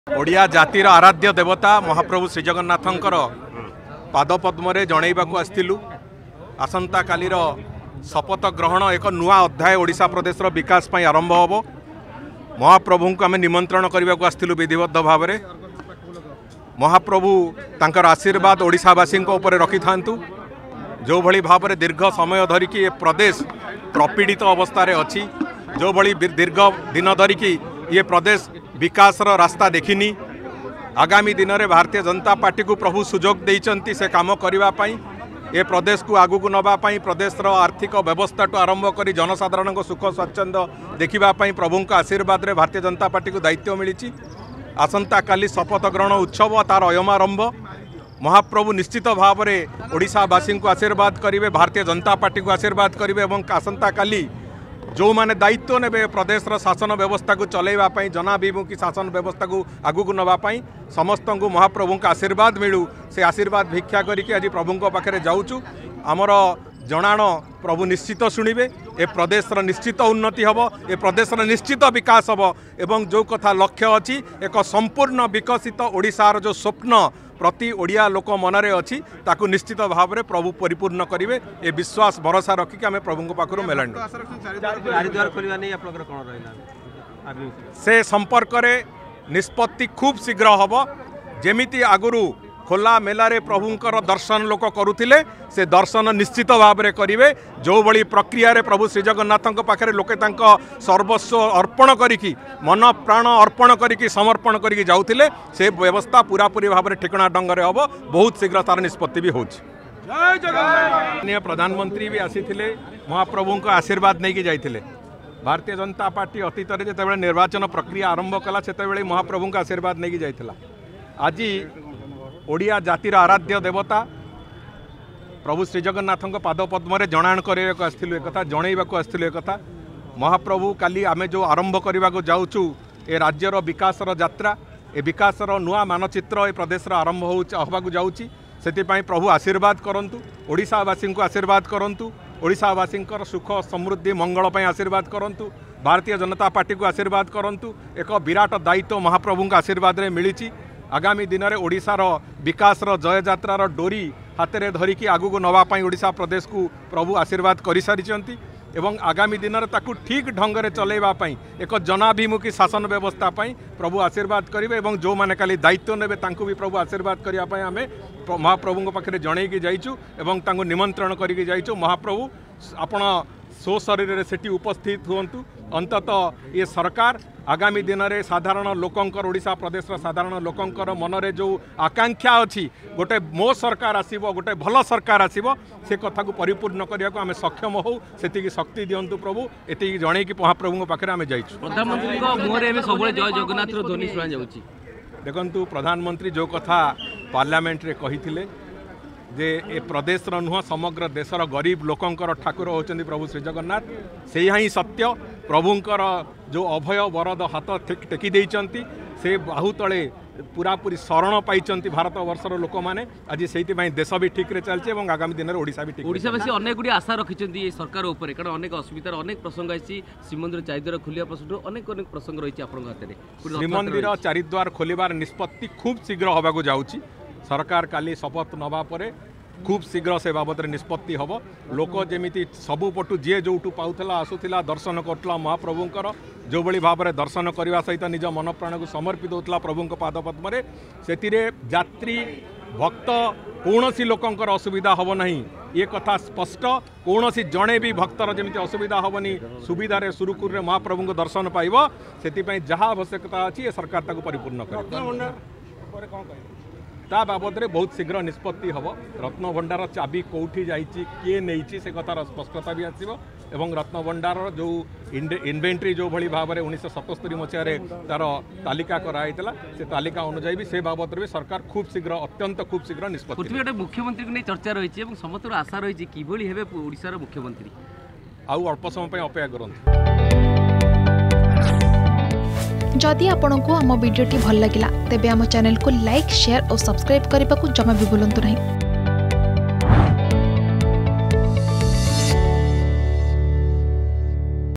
ओडिया जातिर आराध्य देवता महाप्रभु श्री जगन्नाथंकर पादपद्म जनइबाकू आसलु आसंता कालीर शपथ ग्रहण एक नुआ अध्याय ओडिशा प्रदेशर विकास पई आरंभ होबो। महाप्रभु को आम निमंत्रण करने को आसलु विधिबद्ध भाव में। महाप्रभु तांकर आशीर्वाद ओडिशावासी उपर रखि थांतु। जो भली भाव में दीर्घ समय धरिकी ये प्रदेश प्रपीड़ित अवस्था अच्छी, जो भली दीर्घ दिन धरिकी ये प्रदेश विकास रास्ता देखिनी। आगामी दिन में भारतीय जनता पार्टी को प्रभु सुजोग देइचंती से काम करने ये प्रदेश को आगू नवापाई, प्रदेश आर्थिक व्यवस्था आरंभ कर जनसाधारण को सुख स्वच्छंद देखापी प्रभु आशीर्वाद रे भारतीय जनता पार्टी को दायित्व मिली। आसंता काली शपथ ग्रहण उत्सव तार अयमारंभ। महाप्रभु निश्चित भाव में ओडिशावासी को आशीर्वाद करेंगे, भारतीय जनता पार्टी को आशीर्वाद करेंगे और आसंता काली जो माने दायित्व ने प्रदेश शासन व्यवस्था को चलैवाई, जनाभिमुखी शासन व्यवस्था को आगू नवापाई समस्त को महाप्रभु का आशीर्वाद मिलू से आशीर्वाद भिक्षा करके आज प्रभु पाखे जाऊँ। आमर जनाण प्रभु निश्चित शुणिबे, ए प्रदेश निश्चित उन्नति हम, ए प्रदेश निश्चित विकास हम एवं जो कथा लक्ष्य अच्छी एक संपूर्ण विकसित ओडिशार जो स्वप्न प्रति ओडिया लोक मनरे अच्छी ताकू निश्चित भाव में प्रभु परिपूर्ण करेंगे। ये विश्वास भरोसा रखिक आम प्रभु पाखु मेलाण से संपर्क निष्पत्ति खूब शीघ्र हम। जेमिति आगुरु खोला मेलारे प्रभुंकर दर्शन लोक करुथिले से दर्शन निश्चित भाव में करेंगे। जो भली प्रक्रिया रे प्रभु श्री जगन्नाथ पाखे लोके सर्वस्व अर्पण करिकी, मन प्राण अर्पण करिकी, समर्पण करिकी जाउथिले से व्यवस्था पूरापूरी भाव में ठिकणा ढंग से हम। बहुत शीघ्र तार निष्पत्ति भी होछि। प्रधानमंत्री भी आसीथिले, महाप्रभु को आशीर्वाद नहीं कि जाइथिले। भारतीय जनता पार्टी अतीत में जिते निर्वाचन प्रक्रिया आरंभ कला से महाप्रभु को आशीर्वाद नहीं कि जाइथिला। आज ओडिया जातिर आराध्य देवता प्रभु श्री जगन्नाथ पादपद्म जनाण करने को आसलु, एक जनइबाकू आसलु। एक महाप्रभु काली आमे जो आरंभ करने को जाऊँ ए राज्यर विकासर यात्रा, ए विकासर नुआ मानचित्र ए प्रदेशर आरंभ होबाकू जाऊँगी। से प्रभु आशीर्वाद करंतु, ओडिशावासी को आशीर्वाद करंतु, ओडिशावासी सुख समृद्धि मंगल पर आशीर्वाद करंतु, भारतीय जनता पार्टी को आशीर्वाद करंतु। एक विराट दायित्व महाप्रभु आशीर्वाद रे मिली। आगामी दिन में ओडिशार विकासर जय यात्रार डोरी हाथ में धरिकी आगू नवापाई ओडिशा प्रदेश को प्रभु आशीर्वाद कर सारी एवं आगामी दिन में ताकू ठीक ढंग से चलैवाई एक जनाभिमुखी शासन व्यवस्था प्रभु आशीर्वाद करेंगे और जो मैंने खाली दायित्व ने भी प्रभु आशीर्वाद करने आम महाप्रभु पाखे जनईकी जाइचु एवं निमंत्रण करके जाइचु। महाप्रभु आपण सो शरीर से उपस्थित हुंतु। अंततः ये सरकार आगामी दिन में साधारण लोकंकर ओडिशा प्रदेश साधारण लोकंकर मनरे जो आकांक्षा अच्छी गोटे मो सरकार आसीबो, गोटे भल सरकार आसीबो, से कथा को परिपूर्ण करने को आम सक्षम हो से शक्ति दिंतु प्रभु। एति जणे कि महाप्रभु पाखे आम जाइछु। प्रधानमंत्री मुहरे जय जगन्नाथ ध्वनि शुणा जाउछि। देखंतु प्रधानमंत्री जो कथा पार्लियामेंट रे कहिथिले जे ए प्रदेश नुह समग्र देशर गरीब लोकंकर ठाकुर होचंदी प्रभु श्री जगन्नाथ, से ही सत्य। प्रभुंकर जो अभय वरद हाथ टेकी देइचंती से बाहु तले पूरापूरी शरण पाइचंती भारत वर्षर लोक मैंने। आज से देश भी ठीक रे चलছে এবং आगामी दिन में ओडिशा भी ठीक। ओडिशावासी अनेक गुडी आशा रखिचंती ये सरकार ऊपर, कारण अनेक असुविधार अनेक प्रसंग आछि। श्रीमंदिर चारिद्वार खोलिया प्रसंग अनेक प्रसंग रही आपन हाथ में। श्रीमंदिर चारिद्वार खोलिबार निष्पत्ति खूब शीघ्र होबाकू जाउछि। सरकार काली शपथ नवा परे खूब शीघ्र से बाबद निष्पत्ति हम। लोक जमी सबुपटू जी जो पाला आसूला दर्शन करुला महाप्रभुंकर, जो भली भाव में दर्शन करने सहित निज मन प्राण को समर्पित होता प्रभु पादपद्म से यात्री भक्त कौन सी लोकंकर असुविधा हम ना, ये कथा स्पष्ट। कौन सी जड़े भी भक्तर जमी असुविधा हेनी, सुविधार सुरुखुर महाप्रभु को दर्शन पाइब। से जहाँ आवश्यकता अच्छी ये सरकार ताको परिपूर्ण कर ता बाबद में बहुत शीघ्र निष्पत्ति हम। रत्न भंडार चाबी कौटी जाइए, किए नहीं से कथार स्पष्टता भी आसो। एवं रत्न भंडार जो इन्वेंट्री जो भली भाव में 1977 मसीह तार तालिका कराइला, से तालिका अनुजाई भी से बाबद में सरकार खूब शीघ्र अत्यंत खूब शीघ्र निष्पत्ति। गोटे मुख्यमंत्री को नहीं चर्चा रही है, समस्त आशा रही कि ओडिशार मुख्यमंत्री आउ अल्प समय अपेक्षा करते। जदि आपंक आम भिडी भल लगा तेब आम चैनल को लाइक, शेयर और सब्सक्राइब करने को जमा भी भूलु नहीं।